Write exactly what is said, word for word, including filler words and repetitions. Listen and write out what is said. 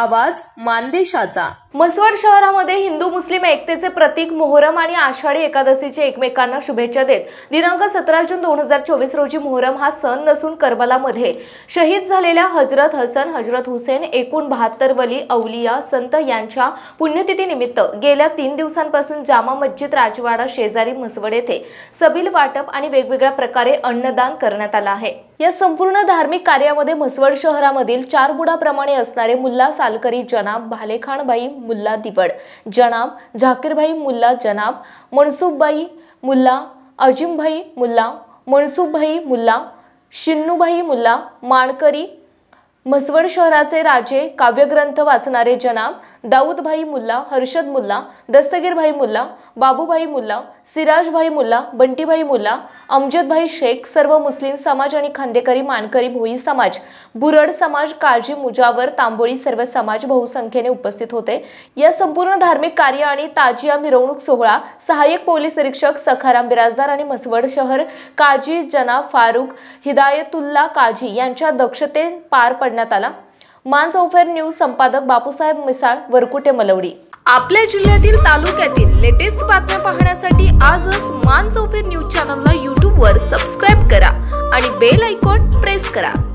आवाज मानदेशाचा। म्हसवड शहरामध्ये हिंदू मुस्लिम एकतेचे प्रतीक मोहरम आणि आषाढी एकादशीचे एकमेकांना शुभेच्छा देत दिनांक सतरा जून दोन हजार चोवीस रोजी मोहरम हा सण नसून करबलामध्ये शहीद झालेल्या हजरत हसन हजरत हुसेन एकूण बहात्तर वली औलिया संत यांच्या पुण्यतिथीनिमित्त गेल्या तीन दिवसांपासून जामा मस्जिद राजवाडा शेजारी म्हसवड येथे सबील वाटप आणि वेगवेगळ्या प्रकारे अन्नदान करण्यात आलं आहे। या संपूर्ण धार्मिक कार्यामध्ये म्हसवड शहरामधील चार बुडाप्रमाणे असणारे मुल्ला सालकरी जनाब भालेखानबाई मुल्ला दिवड, जनाब झाकीरभाई मुल्ला, जनाब मनसूबभाई मुल्ला, अजिमभाई मुल्ला, मनसूबभाई मुल्ला, शिन्नूभाई मुल्ला, माणकरी, म्हसवड शहराचे राजे काव्यग्रंथ वाचणारे जनाब दाऊदभाई मुल्ला, हर्षद मुल्ला, दस्तगीरभाई मुल्ला, बाबूभाई मुल्ला, सिराजभाई मुल्ला, बंटीभाई मुल्ला, अमजदभाई शेख, सर्व मुस्लिम समाज आणि खांदेकरी मानकरी भोई समाज, बुरड समाज, काळजी मुजावर, तांबोळी सर्व समाज बहुसंख्येने उपस्थित होते। या संपूर्ण धार्मिक कार्य आणि ताजिया मिरवणूक सोहळा सहाय्यक पोलीस निरीक्षक सखाराम बिराजदार आणि म्हसवड शहर काजी जनाब फारुख हिदायतुल्ला काजी यांच्या दक्षतेने पार पडण्यात आला। मानचौफेर न्यूज संपादक बापूसाहेब मिसाळ, वरकुटे, मलवडी। आपल्या जिल्ह्यातील तालुक्यातील लेटेस्ट बातम्या पाहण्यासाठी आजच मानचौफेर न्यूज चॅनलला यूट्यूब वर सबस्क्राइब करा आणि बेल आयकॉन प्रेस करा।